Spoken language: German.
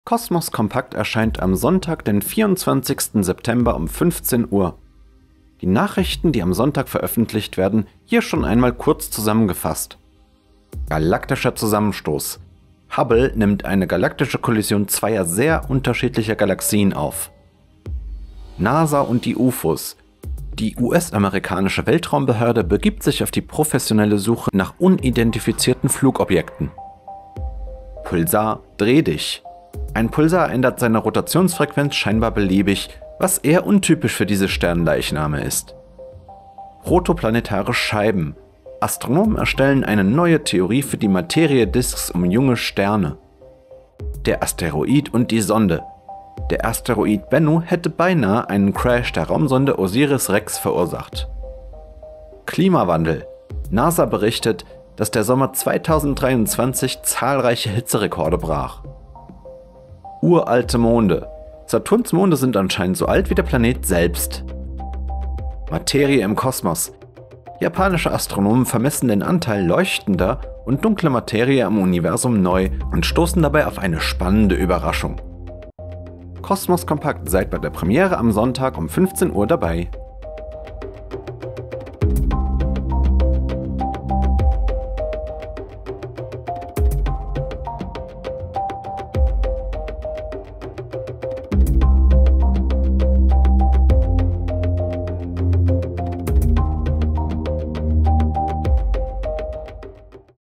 Kosmos Kompakt erscheint am Sonntag, den 24. September um 15 Uhr. Die Nachrichten, die am Sonntag veröffentlicht werden, hier schon einmal kurz zusammengefasst. Galaktischer Zusammenstoß. Hubble nimmt eine galaktische Kollision zweier sehr unterschiedlicher Galaxien auf. NASA und die UFOs. Die US-amerikanische Weltraumbehörde begibt sich auf die professionelle Suche nach unidentifizierten Flugobjekten. Pulsar, dreh dich. Ein Pulsar ändert seine Rotationsfrequenz scheinbar beliebig, was eher untypisch für diese Sternleichname ist. Protoplanetare Scheiben. Astronomen erstellen eine neue Theorie für die Materiedisks um junge Sterne. Der Asteroid und die Sonde. Der Asteroid Bennu hätte beinahe einen Crash der Raumsonde OSIRIS-REx verursacht. Klimawandel. NASA berichtet, dass der Sommer 2023 zahlreiche Hitzerekorde brach. Uralte Monde. Saturns Monde sind anscheinend so alt wie der Planet selbst. Materie im Kosmos. Japanische Astronomen vermessen den Anteil leuchtender und dunkler Materie am Universum neu und stoßen dabei auf eine spannende Überraschung. Kosmos Kompakt, seid bei der Premiere am Sonntag um 15 Uhr dabei.